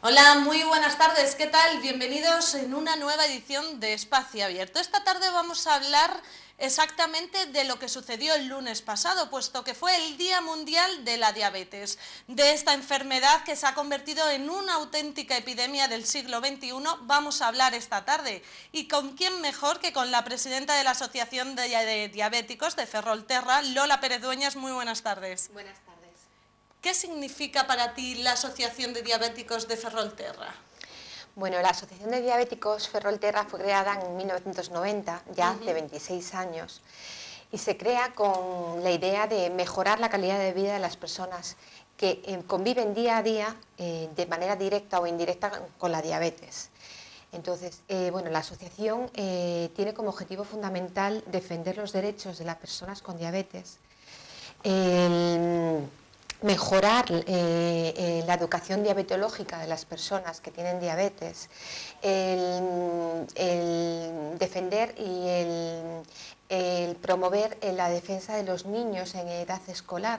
Hola, muy buenas tardes, ¿qué tal? Bienvenidos en una nueva edición de Espacio Abierto. Esta tarde vamos a hablar exactamente de lo que sucedió el lunes pasado, puesto que fue el Día Mundial de la Diabetes, de esta enfermedad que se ha convertido en una auténtica epidemia del siglo XXI. Vamos a hablar esta tarde. ¿Y con quién mejor que con la presidenta de la Asociación de Diabéticos de Ferrolterra, Lola Pérez Dueñas? Muy buenas tardes. Buenas tardes. ¿Qué significa para ti la Asociación de Diabéticos de Ferrolterra? Bueno, la Asociación de Diabéticos Ferrolterra fue creada en 1990, ya hace 26 años, y se crea con la idea de mejorar la calidad de vida de las personas que conviven día a día de manera directa o indirecta con la diabetes. Entonces, la asociación tiene como objetivo fundamental defender los derechos de las personas con diabetes, mejorar la educación diabetológica de las personas que tienen diabetes, el defender y el promover la defensa de los niños en edad escolar,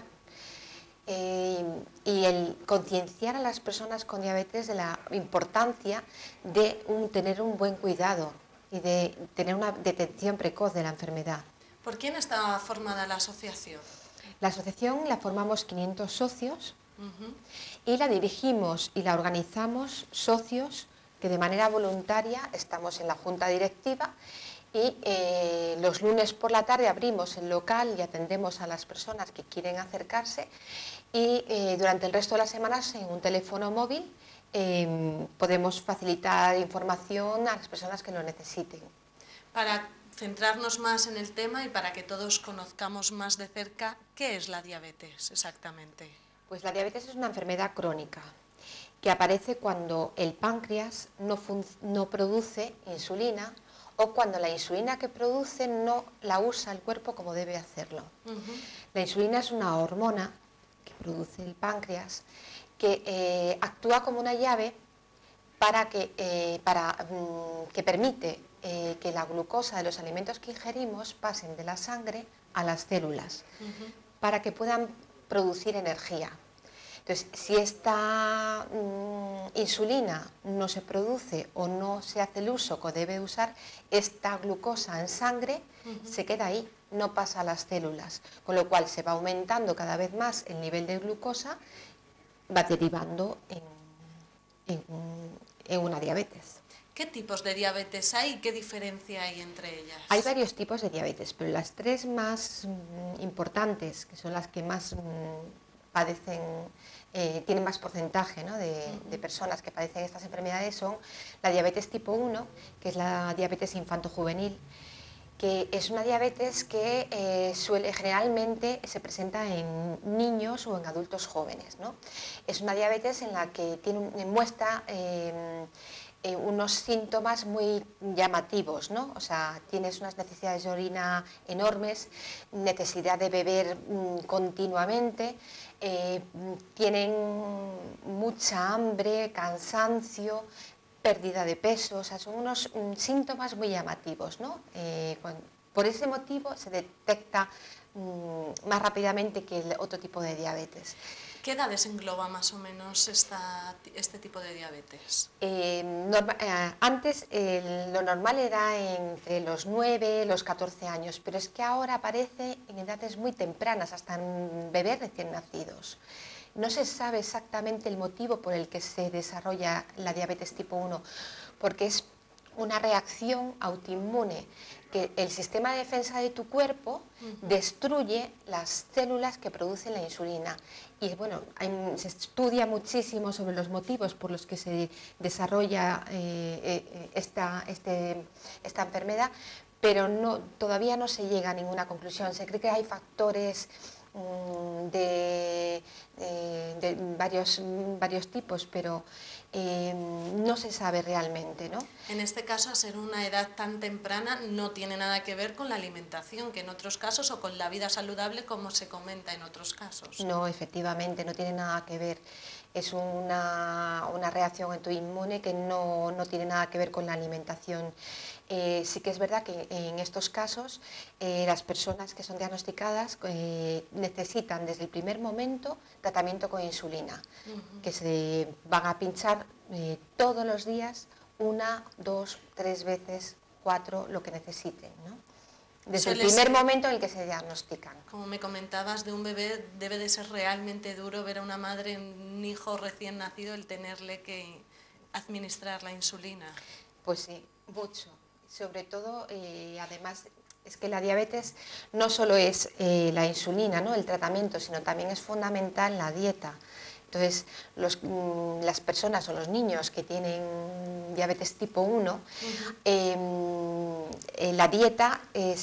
y el concienciar a las personas con diabetes de la importancia de tener un buen cuidado y de tener una detección precoz de la enfermedad. ¿Por quién está formada la asociación? La asociación la formamos 500 socios y la dirigimos y la organizamos socios que de manera voluntaria estamos en la junta directiva y los lunes por la tarde abrimos el local y atendemos a las personas que quieren acercarse y durante el resto de las semanas en un teléfono móvil podemos facilitar información a las personas que lo necesiten. Para centrarnos más en el tema y para que todos conozcamos más de cerca, ¿qué es la diabetes exactamente? Pues la diabetes es una enfermedad crónica que aparece cuando el páncreas no produce insulina o cuando la insulina que produce no la usa el cuerpo como debe hacerlo. La insulina es una hormona que produce el páncreas que actúa como una llave que permite que la glucosa de los alimentos que ingerimos pasen de la sangre a las células para que puedan producir energía. Entonces, si esta insulina no se produce o no se hace el uso que debe usar, esta glucosa en sangre se queda ahí, no pasa a las células, con lo cual se va aumentando cada vez más el nivel de glucosa, va derivando en una diabetes. ¿Qué tipos de diabetes hay y qué diferencia hay entre ellas? Hay varios tipos de diabetes, pero las tres más importantes, que son las que más padecen, tienen más porcentaje, ¿no?, de personas que padecen estas enfermedades, son la diabetes tipo 1, que es la diabetes infanto-juvenil, que es una diabetes que generalmente se presenta en niños o en adultos jóvenes, ¿no? Es una diabetes en la que muestra unos síntomas muy llamativos, ¿no? O sea, tienes unas necesidades de orina enormes, necesidad de beber continuamente, tienen mucha hambre, cansancio, pérdida de peso, o sea, son unos síntomas muy llamativos, ¿no? Por ese motivo se detecta más rápidamente que el otro tipo de diabetes. ¿Qué edades engloba más o menos este tipo de diabetes? Antes lo normal era entre los 9 los 14 años, pero es que ahora aparece en edades muy tempranas, hasta en bebés recién nacidos. No se sabe exactamente el motivo por el que se desarrolla la diabetes tipo 1, porque es una reacción autoinmune, que el sistema de defensa de tu cuerpo destruye las células que producen la insulina. Y bueno, se estudia muchísimo sobre los motivos por los que se desarrolla esta enfermedad, pero todavía no se llega a ninguna conclusión. Se cree que hay factores de varios tipos, pero no se sabe realmente, ¿no? En este caso, a ser una edad tan temprana, no tiene nada que ver con la alimentación, que en otros casos, o con la vida saludable, como se comenta en otros casos. No, efectivamente, no tiene nada que ver. es una reacción autoinmune que no tiene nada que ver con la alimentación. Sí que es verdad que en estos casos las personas que son diagnosticadas necesitan desde el primer momento tratamiento con insulina, que se van a pinchar todos los días 1, 2, 3 veces, 4, lo que necesiten, ¿no? Desde el primer momento en el que se diagnostican. Como me comentabas, de un bebé debe de ser realmente duro ver a una madre, un hijo recién nacido, el tenerle que administrar la insulina. Pues sí, mucho. Sobre todo, además, es que la diabetes no solo es la insulina, ¿no?, el tratamiento, sino también es fundamental la dieta. Entonces, las personas o los niños que tienen diabetes tipo 1, la dieta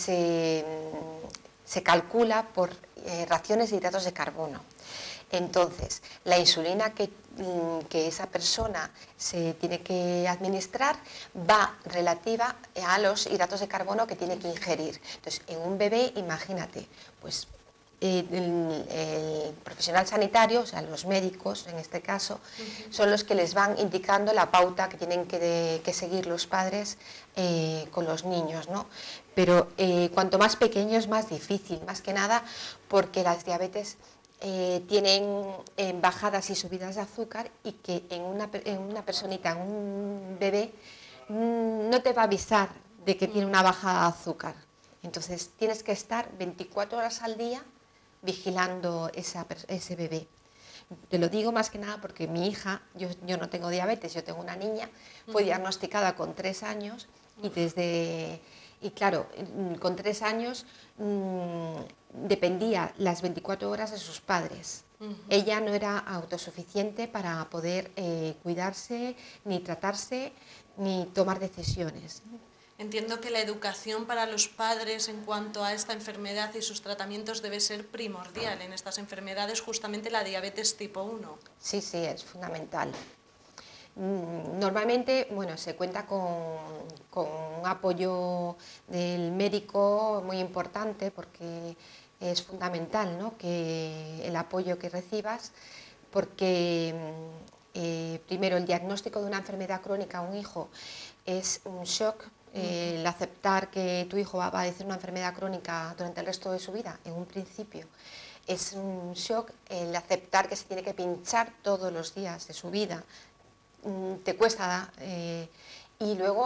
se calcula por raciones de hidratos de carbono. Entonces, la insulina que esa persona se tiene que administrar va relativa a los hidratos de carbono que tiene que ingerir. Entonces, en un bebé, imagínate, pues el profesional sanitario, o sea, los médicos en este caso, son los que les van indicando la pauta que tienen que seguir los padres con los niños, ¿no? Pero cuanto más pequeño es más difícil, más que nada porque las diabetes tienen bajadas y subidas de azúcar, y que en una personita, en un bebé, no te va a avisar de que tiene una bajada de azúcar. Entonces tienes que estar 24 horas al día vigilando ese bebé. Te lo digo más que nada porque mi hija, yo no tengo diabetes, yo tengo una niña, fue diagnosticada con 3 años y claro, con 3 años dependía las 24 horas de sus padres. Ella no era autosuficiente para poder cuidarse, ni tratarse, ni tomar decisiones. Entiendo que la educación para los padres en cuanto a esta enfermedad y sus tratamientos debe ser primordial en estas enfermedades, justamente la diabetes tipo 1. Sí, sí, es fundamental. Normalmente, bueno, se cuenta con un apoyo del médico muy importante, porque es fundamental, ¿no?, que el apoyo que recibas, porque primero, el diagnóstico de una enfermedad crónica a un hijo es un shock. El aceptar que tu hijo va a padecer una enfermedad crónica durante el resto de su vida, en un principio, es un shock. El aceptar que se tiene que pinchar todos los días de su vida, te cuesta, y luego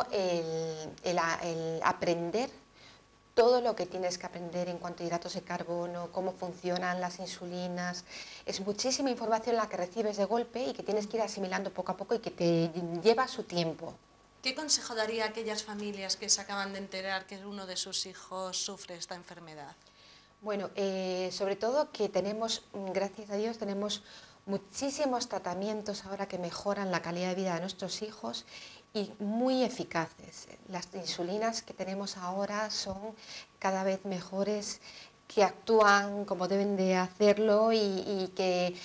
el aprender todo lo que tienes que aprender en cuanto a hidratos de carbono, cómo funcionan las insulinas. Es muchísima información la que recibes de golpe y que tienes que ir asimilando poco a poco y que te lleva su tiempo. ¿Qué consejo daría a aquellas familias que se acaban de enterar que uno de sus hijos sufre esta enfermedad? Bueno, sobre todo que tenemos, gracias a Dios, tenemos muchísimos tratamientos ahora que mejoran la calidad de vida de nuestros hijos y muy eficaces. Las insulinas que tenemos ahora son cada vez mejores, que actúan como deben de hacerlo y que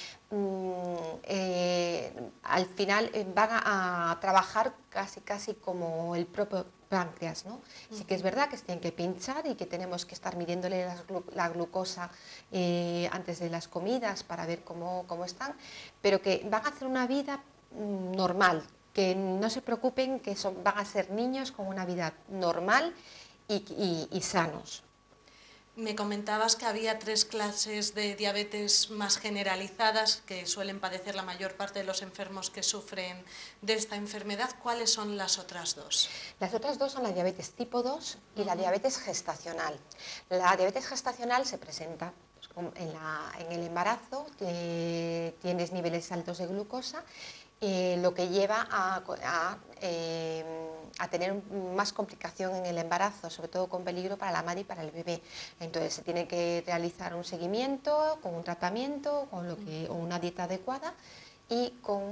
al final van a trabajar casi como el propio páncreas, ¿no? Sí que es verdad que se tienen que pinchar y que tenemos que estar midiéndole la glucosa antes de las comidas para ver cómo están, pero que van a hacer una vida normal, que no se preocupen, que van a ser niños con una vida normal y sanos. Me comentabas que había 3 clases de diabetes más generalizadas que suelen padecer la mayor parte de los enfermos que sufren de esta enfermedad. ¿Cuáles son las otras 2? Las otras 2 son la diabetes tipo 2 y la diabetes gestacional. La diabetes gestacional se presenta en el embarazo, tienes niveles altos de glucosa, lo que lleva a tener más complicación en el embarazo, sobre todo con peligro para la madre y para el bebé. Entonces se tiene que realizar un seguimiento con un tratamiento, o una dieta adecuada, y con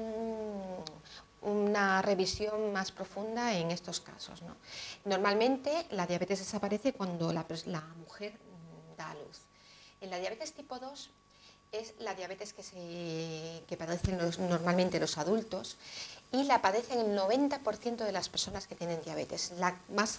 una revisión más profunda en estos casos, ¿no? Normalmente la diabetes desaparece cuando la mujer da a luz. En la diabetes tipo 2 es la diabetes que padecen normalmente los adultos, y la padecen el 90% de las personas que tienen diabetes, la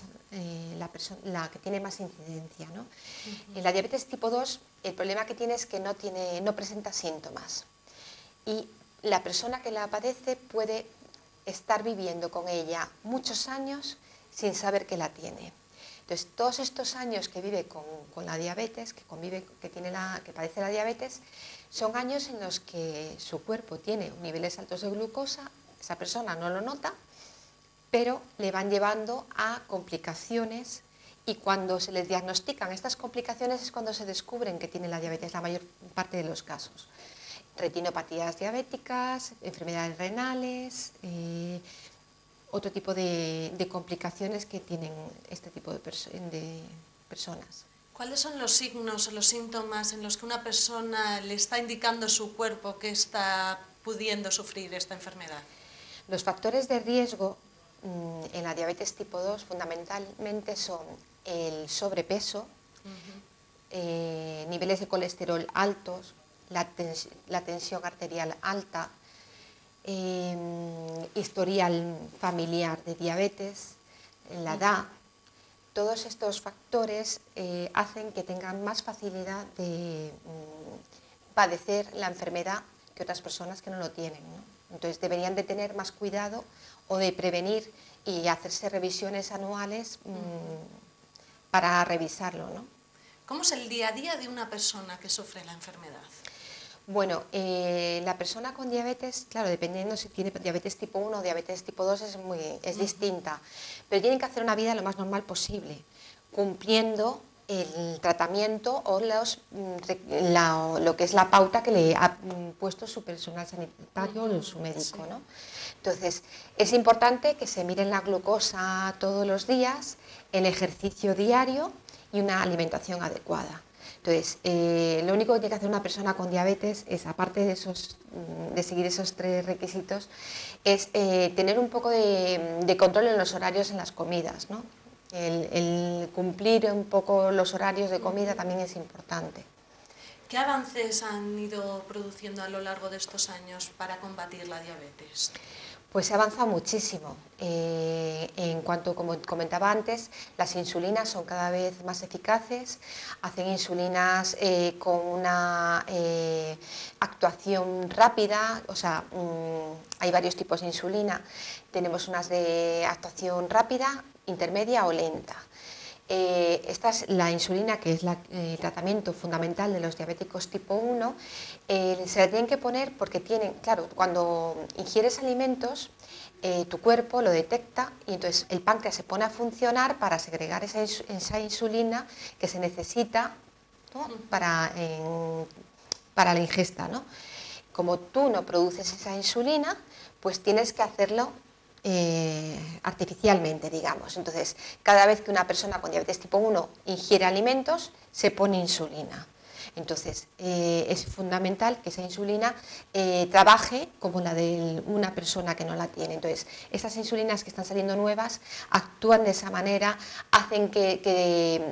que tiene más incidencia, ¿no? En la diabetes tipo 2 el problema que tiene es que no presenta síntomas, y la persona que la padece puede estar viviendo con ella muchos años sin saber que la tiene. Entonces, todos estos años que vive con la diabetes, que padece la diabetes, son años en los que su cuerpo tiene niveles altos de glucosa, esa persona no lo nota, pero le van llevando a complicaciones, y cuando se les diagnostican estas complicaciones es cuando se descubren que tiene la diabetes, la mayor parte de los casos. Retinopatías diabéticas, enfermedades renales, otro tipo de complicaciones que tienen este tipo de personas. ¿Cuáles son los signos o los síntomas en los que una persona le está indicando a su cuerpo que está pudiendo sufrir esta enfermedad? Los factores de riesgo en la diabetes tipo 2 fundamentalmente son el sobrepeso, niveles de colesterol altos, la tensión arterial alta, historial familiar de diabetes, la edad. Todos estos factores hacen que tengan más facilidad de padecer la enfermedad que otras personas que no lo tienen, ¿no? Entonces deberían de tener más cuidado o de prevenir y hacerse revisiones anuales para revisarlo, ¿no? ¿Cómo es el día a día de una persona que sufre la enfermedad? Bueno, la persona con diabetes, claro, dependiendo si tiene diabetes tipo 1 o diabetes tipo 2 es distinta, pero tienen que hacer una vida lo más normal posible, cumpliendo el tratamiento o lo que es la pauta que le ha puesto su personal sanitario o su médico, ¿no? Entonces, es importante que se miren la glucosa todos los días, el ejercicio diario y una alimentación adecuada. Entonces, lo único que tiene que hacer una persona con diabetes es, aparte de seguir esos 3 requisitos, es tener un poco de control en los horarios en las comidas, ¿no? El cumplir un poco los horarios de comida también es importante. ¿Qué avances han ido produciendo a lo largo de estos años para combatir la diabetes? Pues se ha avanzado muchísimo. En cuanto, como comentaba antes, las insulinas son cada vez más eficaces, hacen insulinas con una actuación rápida, o sea, hay varios tipos de insulina. Tenemos unas de actuación rápida, intermedia o lenta. Esta es la insulina, que es el tratamiento fundamental de los diabéticos tipo 1, se la tienen que poner porque claro, cuando ingieres alimentos, tu cuerpo lo detecta y entonces el páncreas se pone a funcionar para segregar esa insulina que se necesita, ¿no? para la ingesta, ¿no? Como tú no produces esa insulina, pues tienes que hacerlo artificialmente, digamos. Entonces, cada vez que una persona con diabetes tipo 1 ingiere alimentos, se pone insulina. Entonces, es fundamental que esa insulina trabaje como la de una persona que no la tiene. Entonces, estas insulinas que están saliendo nuevas actúan de esa manera, hacen que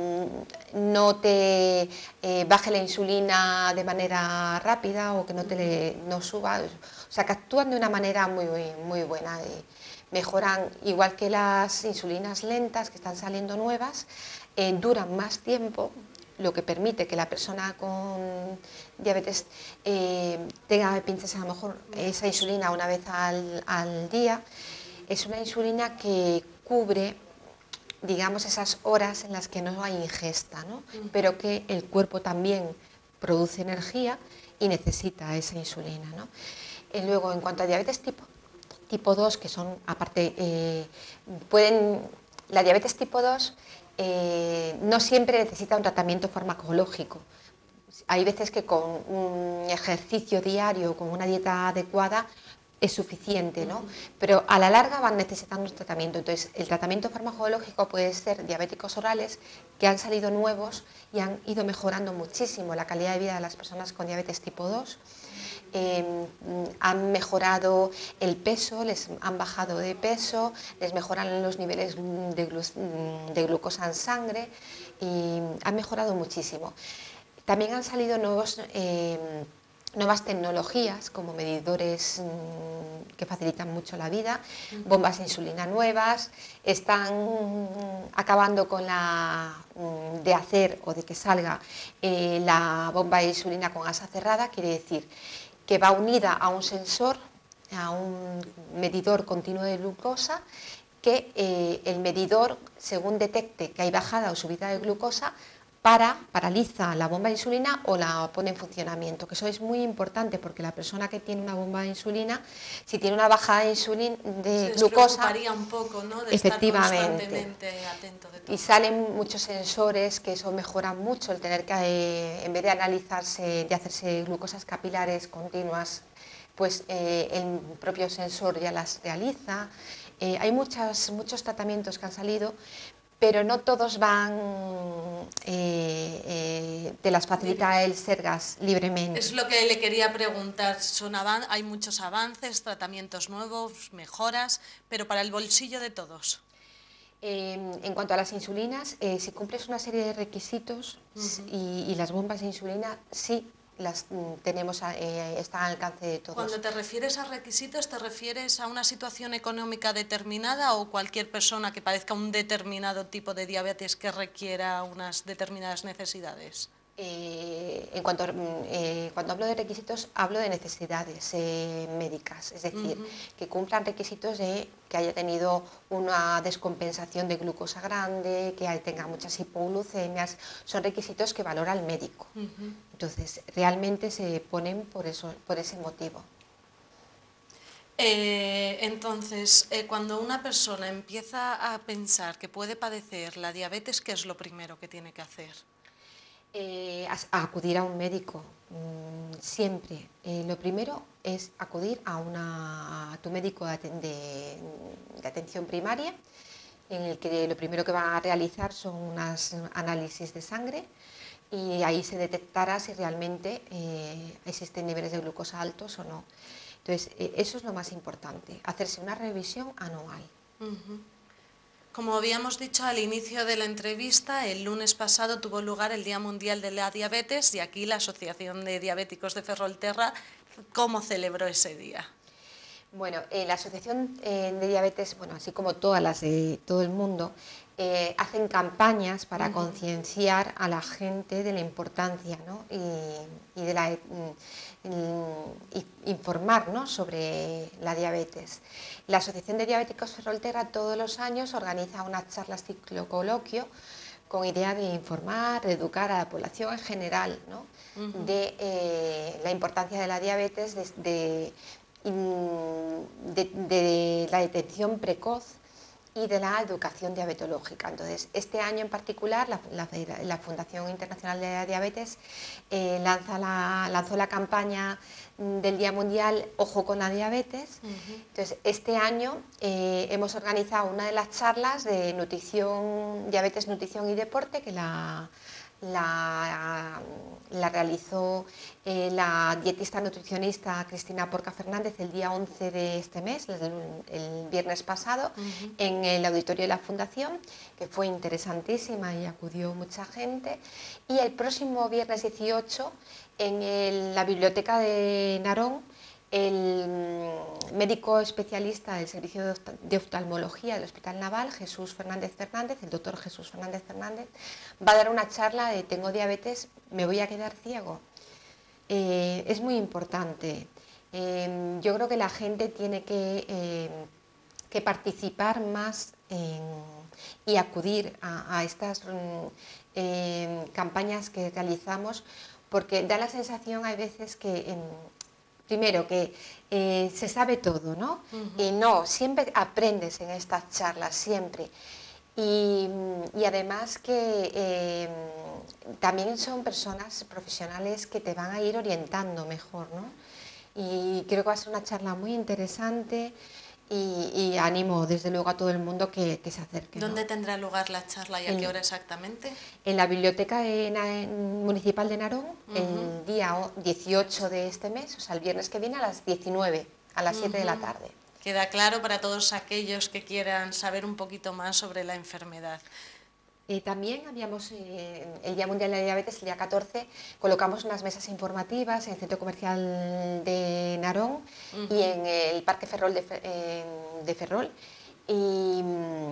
no te baje la insulina de manera rápida o que no suba. O sea, que actúan de una manera muy buena. Mejoran, igual que las insulinas lentas que están saliendo nuevas, duran más tiempo, lo que permite que la persona con diabetes tenga que pincharse a lo mejor esa insulina una vez al día. Es una insulina que cubre, digamos, esas horas en las que no hay ingesta, ¿no? Pero que el cuerpo también produce energía y necesita esa insulina, ¿no? Luego, en cuanto a diabetes tipo 2, que son, aparte, la diabetes tipo 2 no siempre necesita un tratamiento farmacológico. Hay veces que con un ejercicio diario, con una dieta adecuada, es suficiente, ¿no? Pero a la larga van necesitando un tratamiento. Entonces, el tratamiento farmacológico puede ser diabéticos orales, que han salido nuevos y han ido mejorando muchísimo la calidad de vida de las personas con diabetes tipo 2. Han mejorado el peso, les han bajado de peso, les mejoran los niveles de glucosa en sangre y han mejorado muchísimo. También han salido nuevas tecnologías como medidores que facilitan mucho la vida, bombas de insulina nuevas, están acabando con de hacer o de que salga la bomba de insulina con asa cerrada, quiere decir que va unida a un sensor, a un medidor continuo de glucosa, que el medidor, según detecte que hay bajada o subida de glucosa, paraliza la bomba de insulina o la pone en funcionamiento, que eso es muy importante porque la persona que tiene una bomba de insulina, si tiene una bajada de insulina, de se glucosa, preocuparía un poco, ¿no?, de efectivamente, estar constantemente atento de todo. Y salen muchos sensores que eso mejora mucho el tener que, en vez de analizarse, de hacerse glucosas capilares continuas, pues el propio sensor ya las realiza. Hay muchos tratamientos que han salido, pero no todos te las facilita el Sergas libremente. Es lo que le quería preguntar, hay muchos avances, tratamientos nuevos, mejoras, pero para el bolsillo de todos. En cuanto a las insulinas, si cumples una serie de requisitos y las bombas de insulina, sí las tenemos, están al alcance de todos. Cuando te refieres a requisitos, ¿te refieres a una situación económica determinada o cualquier persona que padezca un determinado tipo de diabetes que requiera unas determinadas necesidades? Cuando hablo de requisitos, hablo de necesidades médicas, es decir, que cumplan requisitos de que haya tenido una descompensación de glucosa grande, que tenga muchas hipoglucemias, son requisitos que valora el médico. Entonces, realmente se ponen por ese motivo. Entonces, cuando una persona empieza a pensar que puede padecer la diabetes, ¿qué es lo primero que tiene que hacer? A acudir a un médico, siempre. Lo primero es acudir a tu médico de atención primaria, en el que lo primero que va a realizar son unos análisis de sangre y ahí se detectará si realmente existen niveles de glucosa altos o no. Entonces, eso es lo más importante, hacerse una revisión anual. Como habíamos dicho al inicio de la entrevista, el lunes pasado tuvo lugar el Día Mundial de la Diabetes y aquí la Asociación de Diabéticos de Ferrolterra, ¿cómo celebró ese día? Bueno, la Asociación de Diabetes, bueno, así como todas las de todo el mundo, hacen campañas para concienciar a la gente de la importancia, ¿no? y de informar, ¿no?, sobre la diabetes. La Asociación de Diabéticos Ferrolterra todos los años organiza unas charlas ciclo-coloquio con idea de informar, de educar a la población en general, ¿no?, de la importancia de la diabetes, de la detección precoz y de la educación diabetológica. Entonces, este año en particular, la Fundación Internacional de la Diabetes lanzó la campaña del Día Mundial Ojo con la Diabetes. Entonces, este año hemos organizado una de las charlas de nutrición, diabetes, nutrición y deporte, que la realizó la dietista nutricionista Cristina Porca Fernández el día 11 de este mes, el viernes pasado, en el auditorio de la Fundación, que fue interesantísima y acudió mucha gente. Y el próximo viernes 18, en la biblioteca de Narón, el médico especialista del Servicio de Oftalmología del Hospital Naval, Jesús Fernández Fernández, el doctor Jesús Fernández Fernández, va a dar una charla de tengo diabetes, me voy a quedar ciego. Es muy importante. Yo creo que la gente tiene que participar más y acudir a estas campañas que realizamos, porque da la sensación, hay veces que primero, que se sabe todo, ¿no? Y no, siempre aprendes en estas charlas, siempre. Y además que también son personas profesionales que te van a ir orientando mejor, ¿no? Y creo que va a ser una charla muy interesante y animo desde luego a todo el mundo que se acerque, ¿no? ¿Dónde tendrá lugar la charla y a qué hora exactamente? En la Biblioteca Municipal de Narón, el día 18 de este mes, o sea, el viernes que viene a las 19, a las 7 de la tarde. Queda claro para todos aquellos que quieran saber un poquito más sobre la enfermedad. También habíamos, el Día Mundial de la Diabetes, el día 14, colocamos unas mesas informativas en el Centro Comercial de Narón y en el Parque Ferrol de Ferrol. Y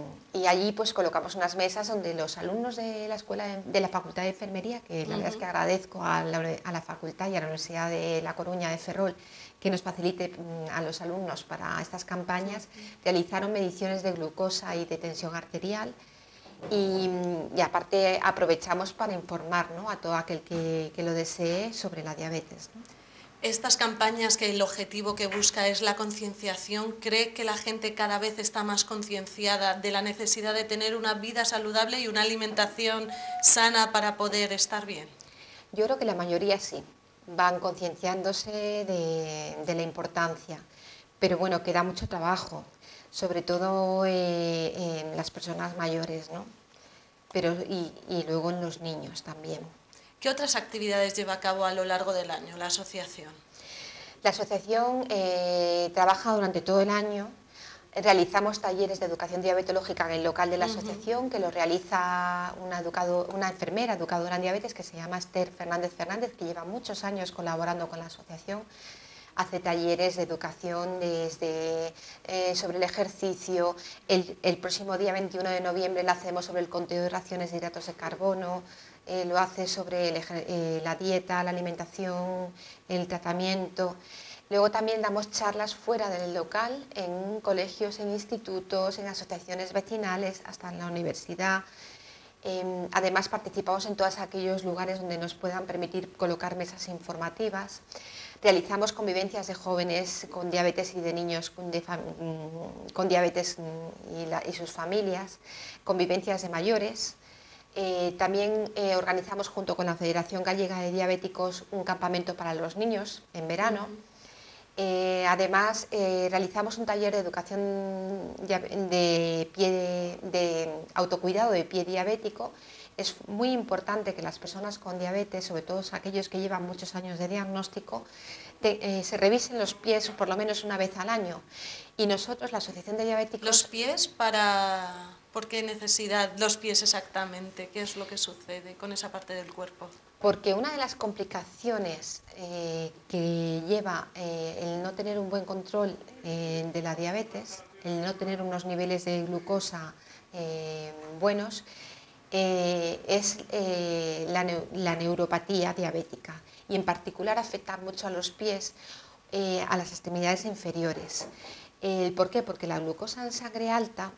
Y allí pues colocamos unas mesas donde los alumnos de la de la Facultad de Enfermería, que la verdad es que agradezco a la facultad y a la Universidad de La Coruña de Ferrol que nos facilite a los alumnos para estas campañas, realizaron mediciones de glucosa y de tensión arterial. Y aparte aprovechamos para informar, ¿no?, a todo aquel que lo desee sobre la diabetes, ¿no? Estas campañas, que el objetivo que busca es la concienciación, ¿cree que la gente cada vez está más concienciada de la necesidad de tener una vida saludable y una alimentación sana para poder estar bien? Yo creo que la mayoría sí, van concienciándose de la importancia, pero bueno, queda mucho trabajo, sobre todo en las personas mayores, ¿no? Y luego en los niños también. ¿Qué otras actividades lleva a cabo a lo largo del año la asociación? La asociación trabaja durante todo el año. Realizamos talleres de educación diabetológica en el local de la asociación, que lo realiza una enfermera educadora en diabetes que se llama Esther Fernández Fernández, que lleva muchos años colaborando con la asociación. Hace talleres de educación sobre el ejercicio. El próximo día 21 de noviembre lo hacemos sobre el conteo de raciones de hidratos de carbono. Lo hace sobre la dieta, la alimentación, el tratamiento. Luego también damos charlas fuera del local, en colegios, en institutos, en asociaciones vecinales, hasta en la universidad. Además participamos en todos aquellos lugares donde nos puedan permitir colocar mesas informativas. Realizamos convivencias de jóvenes con diabetes y de niños con diabetes y sus familias, convivencias de mayores. También organizamos junto con la Federación Gallega de Diabéticos un campamento para los niños en verano. Además realizamos un taller de educación de autocuidado de pie diabético. Es muy importante que las personas con diabetes, sobre todo aquellos que llevan muchos años de diagnóstico, se revisen los pies por lo menos una vez al año. Y nosotros, la Asociación de Diabéticos... ¿Los pies ¿Por qué necesidad los pies exactamente? ¿Qué es lo que sucede con esa parte del cuerpo? Porque una de las complicaciones que lleva el no tener un buen control de la diabetes, el no tener unos niveles de glucosa buenos, es la neuropatía diabética, y en particular afecta mucho a los pies, a las extremidades inferiores. ¿Por qué? Porque la glucosa en sangre alta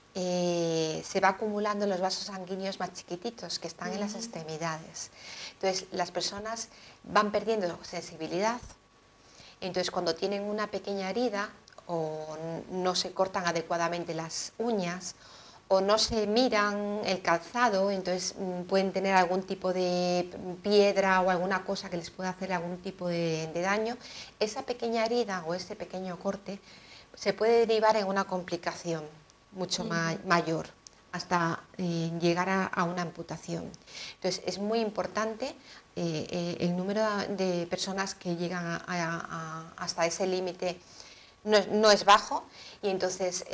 se va acumulando en los vasos sanguíneos más chiquititos que están en las extremidades. Entonces las personas van perdiendo sensibilidad. Entonces cuando tienen una pequeña herida o no se cortan adecuadamente las uñas o no se miran el calzado, entonces pueden tener algún tipo de piedra o alguna cosa que les pueda hacer algún tipo de daño. Esa pequeña herida o ese pequeño corte se puede derivar en una complicación mucho mayor, hasta llegar a una amputación. Entonces es muy importante el número de personas que llegan hasta ese límite no es bajo, y entonces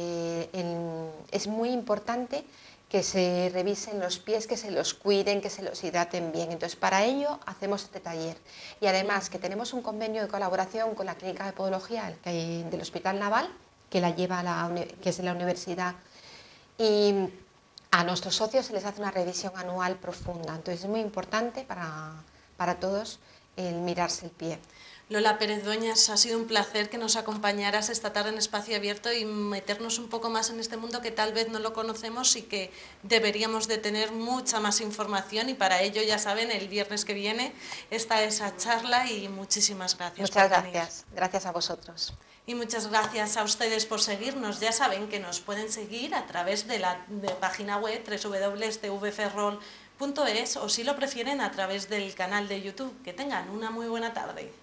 es muy importante que se revisen los pies, que se los cuiden, que se los hidraten bien. Entonces para ello hacemos este taller, y además que tenemos un convenio de colaboración con la Clínica de Podología del Hospital Naval, que la lleva que es de la universidad, y a nuestros socios se les hace una revisión anual profunda. Entonces es muy importante para todos el mirarse el pie. Lola Pérez Dueñas, ha sido un placer que nos acompañaras esta tarde en Espacio Abierto y meternos un poco más en este mundo que tal vez no lo conocemos y que deberíamos de tener mucha más información, y para ello, ya saben, el viernes que viene está esa charla, y muchísimas gracias. Muchas gracias, gracias a vosotros. Y muchas gracias a ustedes por seguirnos. Ya saben que nos pueden seguir a través de la página web www.tvferrol.es, o si lo prefieren a través del canal de YouTube. Que tengan una muy buena tarde.